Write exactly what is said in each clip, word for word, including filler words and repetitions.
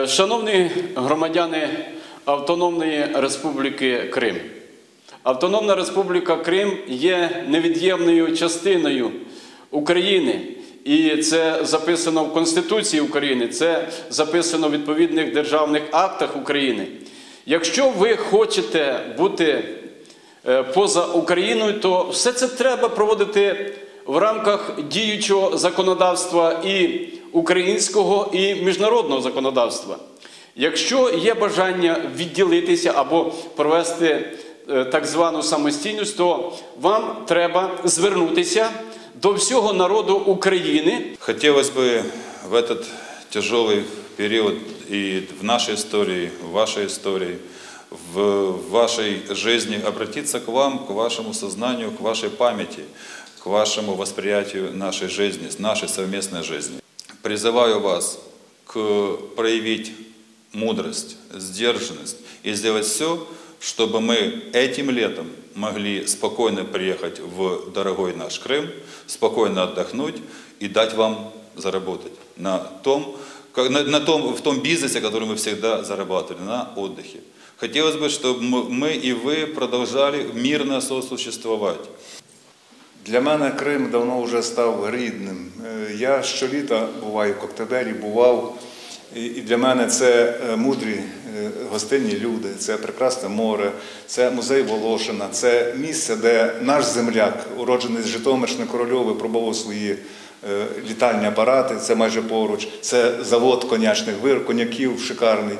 Шановні громадяни Автономної Республіки Крим, Автономна Республіка Крим є невід'ємною частиною України. І це записано в Конституції України, це записано в відповідних державних актах України. Якщо ви хочете бути поза Україною, то все це треба проводити в рамках діючого законодавства і українського, і міжнародного законодавства. Якщо є бажання відділитися або провести так звану самостійність, то вам треба звернутися до всього народу України. Хотелось бы в этот тяжелый период и в нашей истории, в вашей истории, в вашей жизни обратиться к вам, к вашему сознанию, к вашей памяти, к вашему восприятию нашей жизни, нашей совместной жизни. Призываю вас к проявить мудрость, сдержанность и сделать все, чтобы мы этим летом могли спокойно приехать в дорогой наш Крым, спокойно отдохнуть и дать вам заработать на том, на, на том, в том бизнесе, который мы всегда зарабатывали, на отдыхе. Хотелось бы, чтобы мы и вы продолжали мирно сосуществовать. Для мене Крим давно вже став рідним. Я щоліта буваю в Коктебелі, бував. І для мене це мудрі гостинні люди, це прекрасне море, це музей Волошина, це місце, де наш земляк, уроджений з Житомирщини, Корольов, пробував свої літальні апарати, це майже поруч, це завод конячних вир, коньяків шикарний.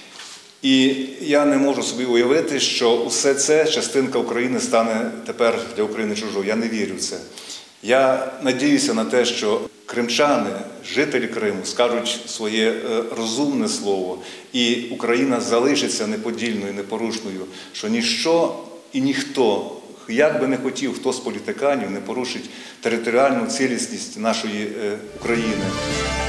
І я не можу собі уявити, що усе це частинка України стане тепер для України чужою. Я не вірю в це. Я надіюся на те, що кримчани, жителі Криму скажуть своє розумне слово, і Україна залишиться неподільною, непорушною, що ніщо і ніхто, як би не хотів, хто з політиканів, не порушить територіальну цілісність нашої України.